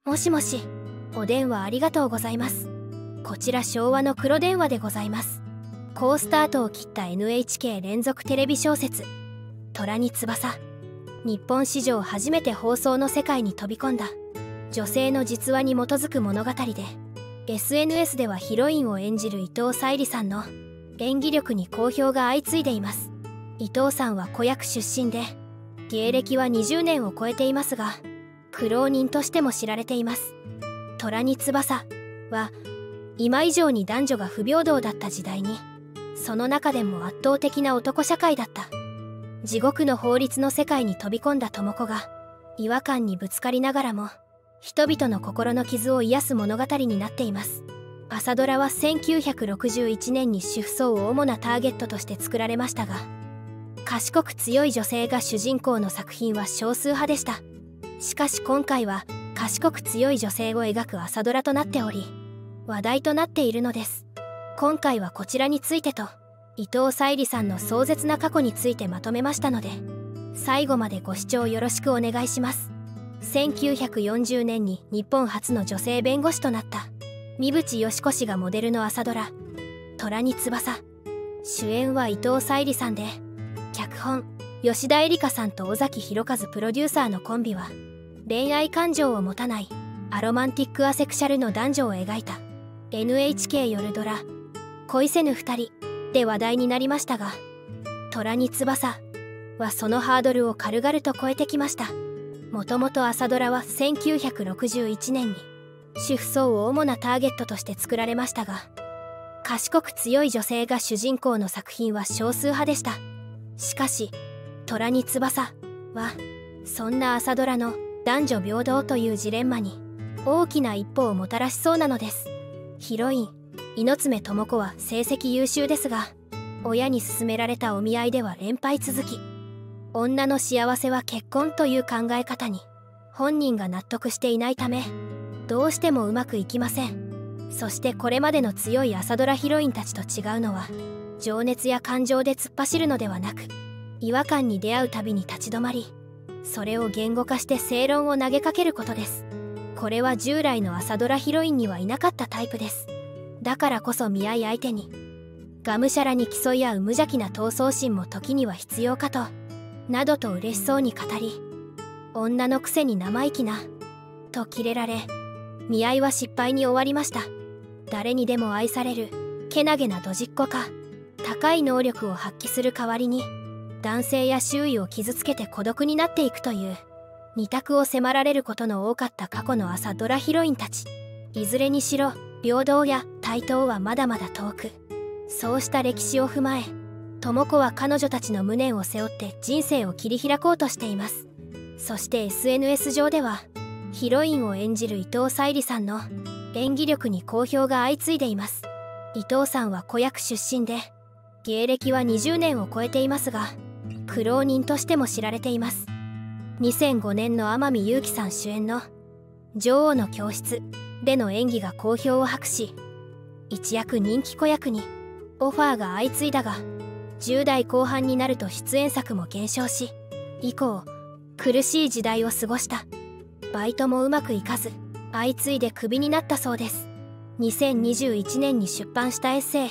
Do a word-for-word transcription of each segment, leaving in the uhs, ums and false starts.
もしもし、お電話ありがとうございます。こちら昭和の黒電話でございます。好スタートを切った エヌエイチケー 連続テレビ小説「虎に翼」。日本史上初めて放送の世界に飛び込んだ女性の実話に基づく物語で、 エスエヌエス ではヒロインを演じる伊藤沙莉さんの演技力に好評が相次いでいます。伊藤さんは子役出身で、芸歴はにじゅうねんを超えていますが、苦労人としても知られています。虎に翼は今以上に男女が不平等だった時代に、その中でも圧倒的な男社会だった地獄の法律の世界に飛び込んだ智子が、違和感にぶつかりながらも人々の心の傷を癒す物語になっています。朝ドラはせんきゅうひゃくろくじゅういちねんに主婦層を主なターゲットとして作られましたが、賢く強い女性が主人公の作品は少数派でした。しかし今回は賢く強い女性を描く朝ドラとなっており、話題となっているのです。今回はこちらについてと伊藤沙莉さんの壮絶な過去についてまとめましたので、最後までご視聴よろしくお願いします。せんきゅうひゃくよんじゅうねんに日本初の女性弁護士となった三淵嘉子氏がモデルの朝ドラ「虎に翼」。主演は伊藤沙莉さんで、脚本吉田絵里香さんと尾崎弘和プロデューサーのコンビは、恋愛感情を持たないアロマンティックアセクシャルの男女を描いた エヌエイチケー 夜ドラ「恋せぬ二人」で話題になりましたが、虎に翼はそのハードルを軽々と超えてきました。もともと朝ドラはせんきゅうひゃくろくじゅういちねんに主婦層を主なターゲットとして作られましたが、賢く強い女性が主人公の作品は少数派でした。しかし虎に翼はそんな朝ドラの男女平等というジレンマに大きな一歩をもたらしそうなのです。ヒロイン猪爪智子は成績優秀ですが、親に勧められたお見合いでは連敗続き、女の幸せは結婚という考え方に本人が納得していないため、どうしてもうまくいきません。そしてこれまでの強い朝ドラヒロインたちと違うのは、情熱や感情で突っ走るのではなく、違和感に出会うたびに立ち止まり、それを言語化して正論を投げかけることです。これは従来の朝ドラヒロインにはいなかったタイプです。だからこそ見合い相手にがむしゃらに競い合う無邪気な闘争心も時には必要かと、などと嬉しそうに語り、女のくせに生意気なとキレられ、見合いは失敗に終わりました。誰にでも愛されるけなげなドジっ子か、高い能力を発揮する代わりに男性や周囲を傷つけて孤独になっていくという二択を迫られることの多かった過去の朝ドラヒロインたち。いずれにしろ平等や対等はまだまだ遠く、そうした歴史を踏まえ、智子は彼女たちの無念を背負って人生を切り開こうとしています。そして エスエヌエス 上ではヒロインを演じる伊藤沙莉さんの演技力に好評が相次いでいます。伊藤さんは子役出身で、芸歴はにじゅうねんを超えていますが、苦労人としても知られています。にせんごねんの天海祐希さん主演の「女王の教室」での演技が好評を博し、一躍人気子役にオファーが相次いだが、じゅう代後半になると出演作も減少し、以降苦しい時代を過ごした。バイトもうまくいかず、相次いでクビになったそうです。にせんにじゅういちねんに出版したエッセイ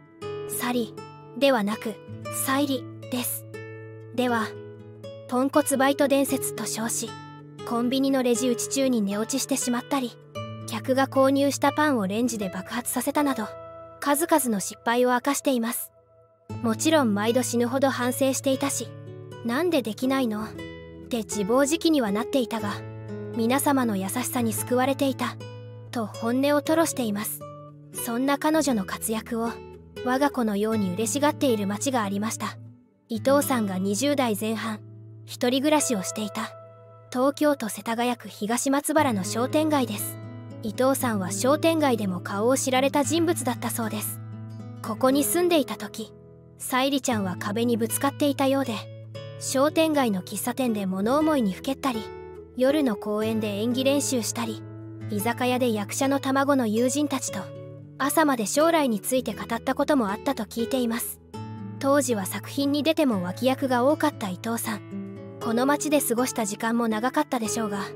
「サリ」ではなく「サイリ」です。ではポンコツバイト伝説と称し、コンビニのレジ打ち中に寝落ちしてしまったり、客が購入したパンをレンジで爆発させたなど、数々の失敗を明かしています。もちろん毎度死ぬほど反省していたし、なんでできないのって自暴自棄にはなっていたが、皆様の優しさに救われていたと本音を吐露しています。そんな彼女の活躍を我が子のように嬉しがっている町がありました。伊藤さんがにじゅう代前半、一人暮らしをしていた東京都世田谷区東松原の商店街です。伊藤さんは商店街でも顔を知られた人物だったそうです。ここに住んでいた時、沙莉ちゃんは壁にぶつかっていたようで、商店街の喫茶店で物思いにふけったり、夜の公園で演技練習したり、居酒屋で役者の卵の友人たちと朝まで将来について語ったこともあったと聞いています。当時は作品に出ても脇役が多かった伊藤さん。この街で過ごした時間も長かったでしょうが、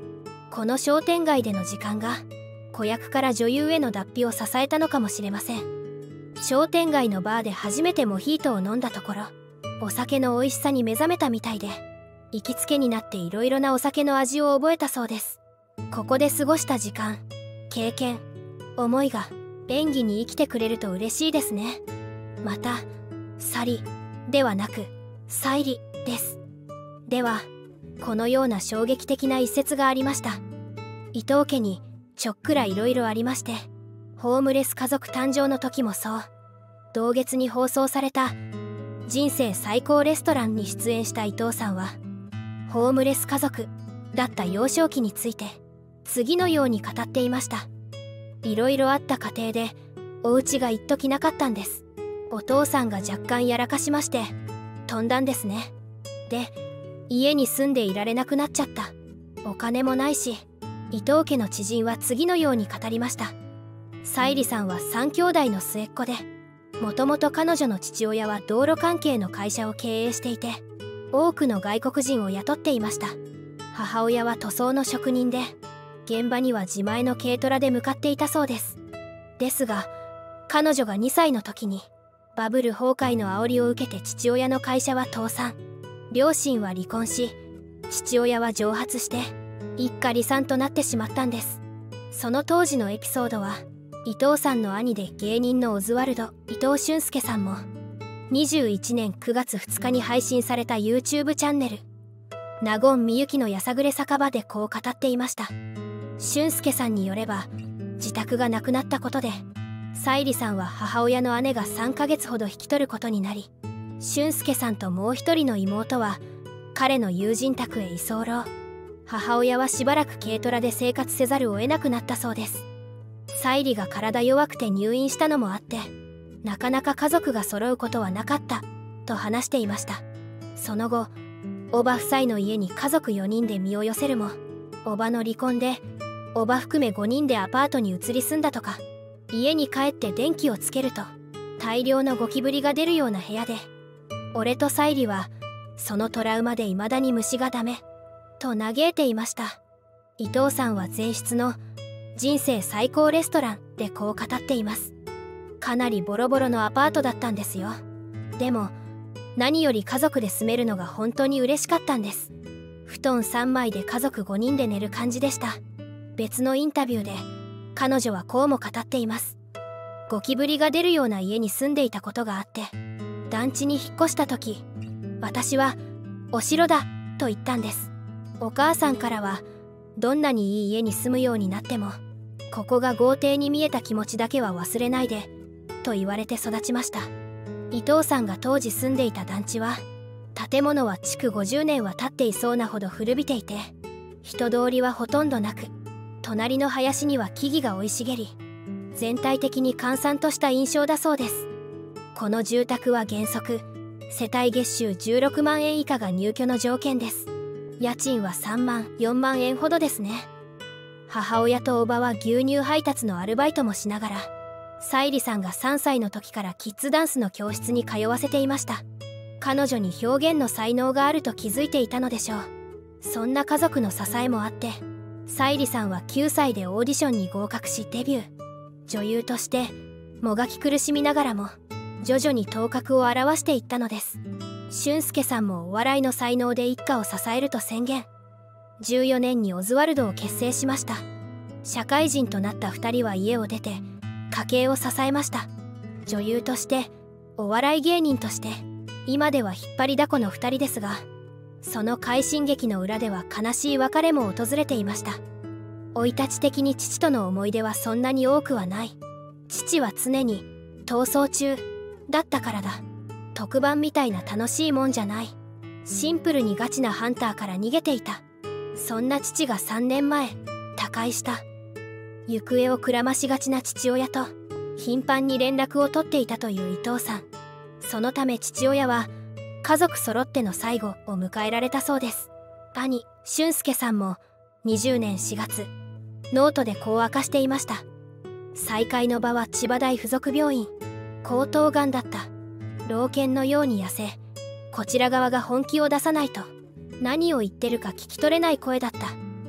この商店街での時間が子役から女優への脱皮を支えたのかもしれません。商店街のバーで初めてモヒートを飲んだところ、お酒の美味しさに目覚めたみたいで、行きつけになっていろいろなお酒の味を覚えたそうです。ここで過ごした時間、経験、思いが演技に生きてくれると嬉しいですね。また、サリではなくサイリです。では、このような衝撃的な一節がありました。伊藤家にちょっくらいろいろありまして、ホームレス家族誕生の時もそう、同月に放送された人生最高レストランに出演した伊藤さんは、ホームレス家族だった幼少期について次のように語っていました。いろいろあった家庭でお家が一時なかったんです。お父さんが若干やらかしまして飛んだんですね。で、家に住んでいられなくなっちゃった。お金もないし、伊藤家の知人は次のように語りました。沙莉さんは三兄弟の末っ子で、もともと彼女の父親は道路関係の会社を経営していて、多くの外国人を雇っていました。母親は塗装の職人で、現場には自前の軽トラで向かっていたそうです。ですが、彼女がにさいの時にバブル崩壊の煽りを受けて父親の会社は倒産。両親は離婚し、父親は蒸発して一家離散となってしまったんです。その当時のエピソードは、伊藤さんの兄で芸人のオズワルド伊藤俊介さんもにじゅういちねんくがつふつかに配信された YouTube チャンネル「納言みゆきのやさぐれ酒場」でこう語っていました。俊介さんによれば、自宅がなくなったことで沙莉さんは母親の姉がさんかげつほど引き取ることになり、俊介さんともう一人の妹は彼の友人宅へ居候。母親はしばらく軽トラで生活せざるを得なくなったそうです。沙莉が体弱くて入院したのもあって、なかなか家族が揃うことはなかったと話していました。その後、叔母夫妻の家に家族よにんで身を寄せるも、叔母の離婚で叔母含めごにんでアパートに移り住んだとか、家に帰って電気をつけると大量のゴキブリが出るような部屋で、俺と沙莉はそのトラウマで未だに虫がダメと嘆いていました。伊藤さんは前室の人生最高レストランでこう語っています。かなりボロボロのアパートだったんですよ。でも何より家族で住めるのが本当に嬉しかったんです。布団さんまいで家族ごにんで寝る感じでした。別のインタビューで彼女はこうも語っています。ゴキブリが出るような家に住んでいたことがあって、団地に引っ越した時、私はお城だと言ったんです。お母さんからは、どんなにいい家に住むようになってもここが豪邸に見えた気持ちだけは忘れないでと言われて育ちました。伊藤さんが当時住んでいた団地は、建物は築ごじゅうねんは経っていそうなほど古びていて、人通りはほとんどなく、隣の林には木々が生い茂り、全体的に閑散とした印象だそうです。この住宅は原則世帯月収じゅうろくまんえん以下が入居の条件です。家賃はさんまんよんまんえんほどですね。母親と叔母は牛乳配達のアルバイトもしながら、沙莉さんがさんさいの時からキッズダンスの教室に通わせていました。彼女に表現の才能があると気づいていたのでしょう。そんな家族の支えもあって、沙莉さんはきゅうさいでオーディションに合格しデビュー。女優としてもがき苦しみながらも徐々に頭角を現していったのです。俊介さんもお笑いの才能で一家を支えると宣言。じゅうよねんにオズワルドを結成しました。社会人となったふたりは家を出て家計を支えました。女優としてお笑い芸人として、今では引っ張りだこのふたりですが、その快進撃の裏では悲しい別れも訪れていました。生い立ち的に父との思い出はそんなに多くはない。父は常に逃走中だったからだ。特番みたいな楽しいもんじゃない。シンプルにガチなハンターから逃げていた。そんな父がさんねんまえ他界した。行方をくらましがちな父親と頻繁に連絡を取っていたという伊藤さん。そのため父親は家族揃っての最後を迎えられたそうです。兄俊介さんもにじゅうねんしがつノートでこう明かしていました。再会の場は千葉大附属病院。喉頭がんだった。老犬のように痩せ、こちら側が本気を出さないと何を言ってるか聞き取れない声だった。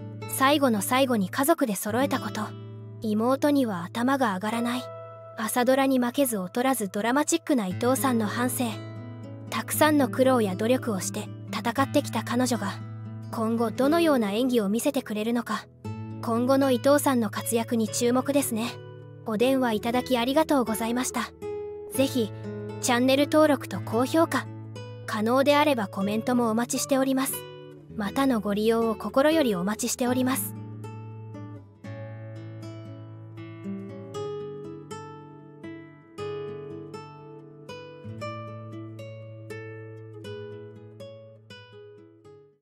最後の最後に家族で揃えたこと。妹には頭が上がらない。朝ドラに負けず劣らずドラマチックな伊藤さんの半生。たくさんの苦労や努力をして戦ってきた彼女が今後どのような演技を見せてくれるのか、今後の伊藤さんの活躍に注目ですね。お電話いただきありがとうございました。ぜひチャンネル登録と高評価、可能であればコメントもお待ちしております。またのご利用を心よりお待ちしております。